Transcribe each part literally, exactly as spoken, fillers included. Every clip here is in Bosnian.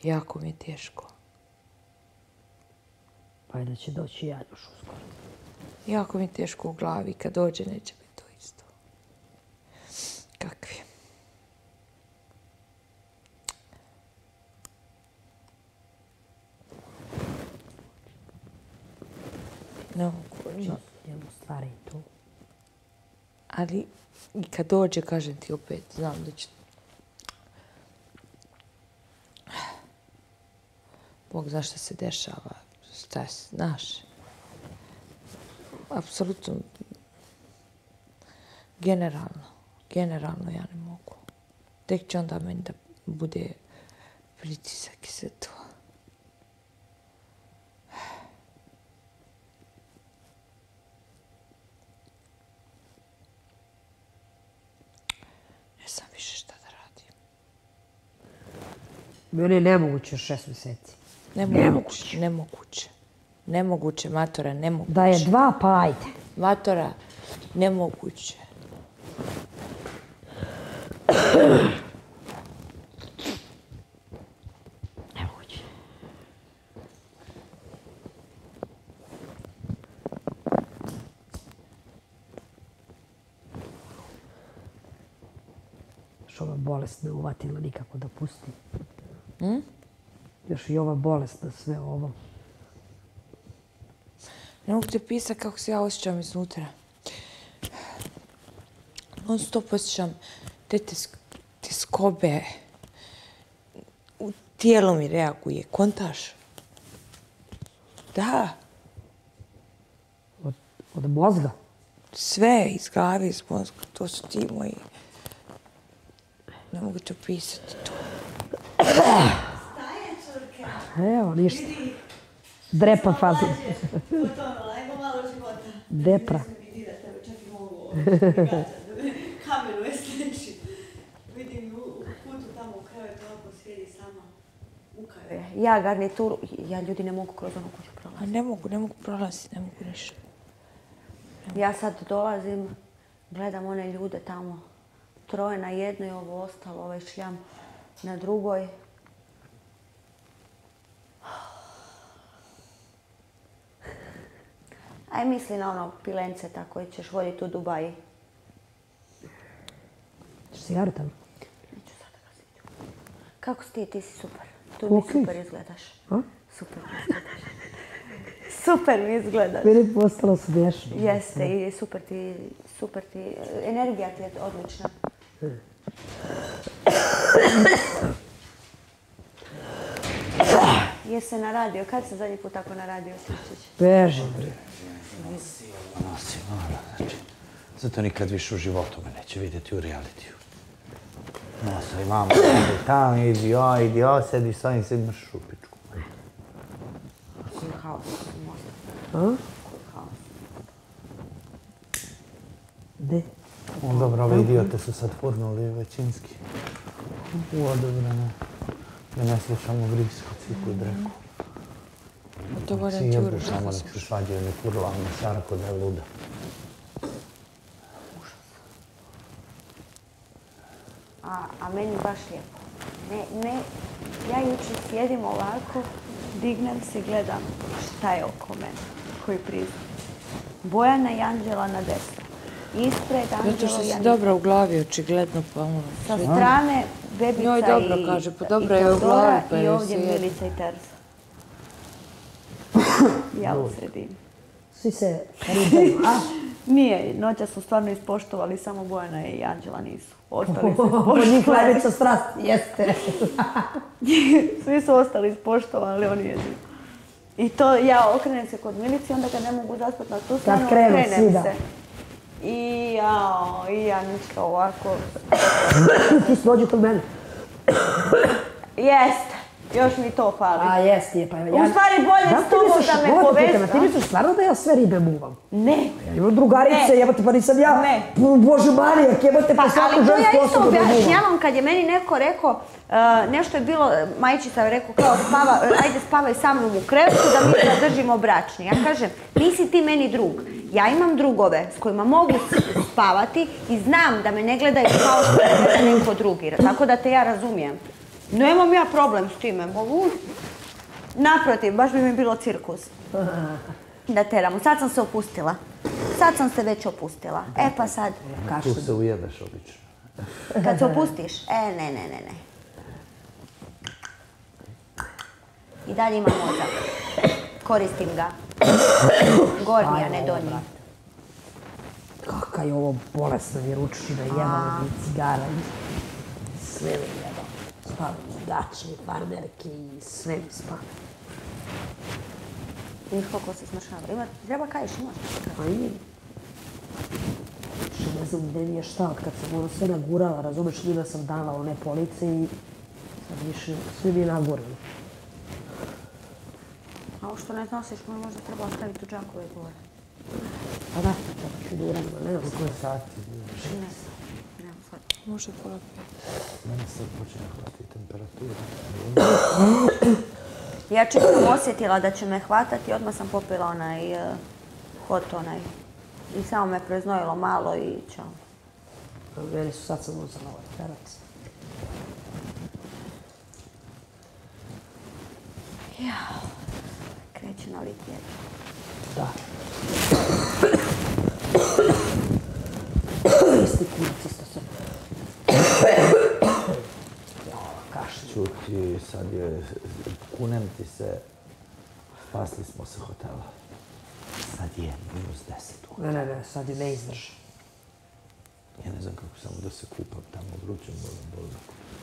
Jako mi je teško. Pa da će doći ja još uskoro. Jako mi je teško u glavi. Kad dođe, neće biti to isto. Kakvi? Ne mogu. Jednu stvari tu. Ali i kad dođe, kažem ti opet, znam da će... Bog zna šta se dešava, šta je, znaš. Apsolutno, generalno, generalno ja ne mogu. Tek će onda meni da bude pritisak i sve to. Ne znam više šta da radim. Meni je nemoguće šest mjeseci. Nemoguće, nemoguće. Nemoguće, matora, nemoguće. Da je dva, pa ajde. Matora, nemoguće. Nemoguće. Još ova bolest ne uvatila nikako da pusti. Hm? Još i ova bolest na sve ovo. Ne mogu ti pisati kako se ja osjećam iznutra. Non stop osjećam te tjeskobe. U tijelo mi reaguje. Kontaš? Da. Od, od mozga? Sve, iz glave, iz mozga. To su ti moji. Ne mogu ti opisati to. Evo, ništa. Drepa fazi. Depra. Kameru je sljedeći. Vidim u kutu tamo u krevetu ovako sjedi sama. Ukave. Ja garnituru, ja ljudi ne mogu kroz onu kuću prolaziti. A ne mogu, ne mogu prolaziti, ne mogu ništa. Ja sad dolazim, gledam one ljude tamo. Troje na jednoj, ovo ostalo, ovaj šljam na drugoj. Aj misli na ono pilenceta koji ćeš voditi u Dubaji. Češ cigaru tamo? Neću sada ga sviđu. Kako si ti? Ti si super. Tu mi super izgledaš. A? Super mi izgledaš. Super mi izgledaš. Meni postalo smiješno. Jeste i super ti, super ti, energija ti je odlična. Jesi se na radio? Kad se zadnji put tako na radio sličić? Beži, bre. Nosi, mora, znači. Zato nikad više u životu me neće vidjeti u realitiju. Nosa i mama, idi tamo, idi ja, idi ja, sediš sa njim, sediš šupičku. Koji haos. A? Koji haos. De? Dobro, ove idiote su sad furnuli većinski. U odobrane. Da ne slušamo vrisku, ciku i dreku. To volim Svi ti jebu uruš. samo nek se svađaju, nek urla, ne Sarko da je luda. A, a meni baš lijepo. Ne, ne, ja jučer sjedim ovako, dignem se i gledam šta je oko mene, koji prizor. Bojana i Anđela na desno. Ispred Anđela Zato što i si Anđela. dobra u glavi, očigledno, pa ono... Sa strane Bebica Njoj dobro i, kaže, pa i dobra je u Teodora glavi, pa i joj ovdje se jede. Milica i Terza. Ja u sredini. Svi se ribaju, a? Nije, noća su stvarno ispoštovali, samo Bojana i Anđela nisu. Ostali su Od njih ispoštovali. najveća strast, jeste. Svi su ostali ispoštovali, oni jedini. I to ja okrenem se kod Milici, onda kad ne mogu zaspati na tu stranu, krenu okrenem svi, da. se. I jao, i ja ništa ovako. Ti si dođu kod mene. Jeste, još mi to fali. A, jeste je, pa ja... U stvari bolje s tobom da me povežu. Ti misliš stvarno da ja sve ribe muvam? Ne. Ja imam drugarice, Ne. jebate, pa nisam ja... Ne. Bože Marijak, jebate, pa Pa, svaku ali to žensku ja isto osobu da muvam. objašnjavam kad je meni neko rekao, uh, nešto je bilo, majčica je rekao kao spava, ajde spavaj sa mnom u krevetu da mi zadržimo bračni. Ja kažem, nisi ti meni drug. Ja imam drugove s kojima mogu spavati i znam da me ne gledaju kao što me gleda neko drugi. Tako da te ja razumijem. Nemam ja problem s time, mogu. Naprotiv, baš bi mi bilo cirkus. Da teramo. Sad sam se opustila. Sad sam se već opustila. E pa sad. Tu se ujedeš obično. Kad se opustiš? E, ne, ne, ne, ne. I dalje imam mozak. Koristim ga. Gornji, a ne donji. Kaka je ovo bolesna vjeručina, jebala mi cigara i sve mi jebala. Spavim gače, farmerke i sve mi spavim. Vidiš koliko se smršava. Ima, treba kajiš, imaš. Pa i... Što ne znam gdje mi je šta, od kad sam ono sve nagurala, razumeš, njima sam dala one police i sad više svi mi je nagurali. A ovo što ne nosiš, možda treba ostaviti u džakove gore. Pa da, tako ću da uradim, ali ne znam koji sati. Ne, nemam sad. Može pola pet. Mene sad počne hvatiti temperatura. Ja čim sam osjetila da će me hvatati, odmah sam popila onaj uh, hot onaj. I samo me preznojilo malo i čao. Meni su sad sam uzela ovaj terac. Jao, kreće novi tjedan. Da. Isti kurac, isto sve. Jao, kašlju. Čuti, sad je, kunem ti se, spasli smo se hotela. Sad je minus deset. Ne, ne, ne, sad je ne izdrži. Ja ne znam kako samo da se kupam tamo u vrućem bolom.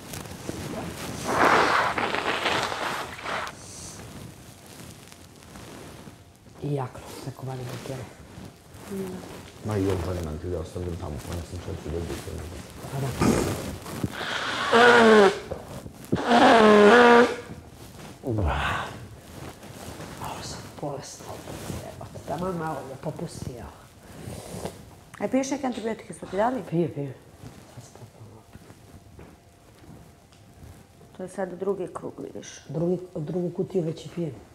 I jakno, tako vani do kjera. Ma i ovo nemam ti da ostavim tamo, pa ne sam šta ću da biti. Pa da. Ovo sam bolesna opet, jebate. Taman malo me popusti, jel. A piješ neke antibiotike, su ti dali? Pije, pije. Sad sam popala. To je sad drugi krug, vidiš. Drugi, drugu kutiju već i pijem.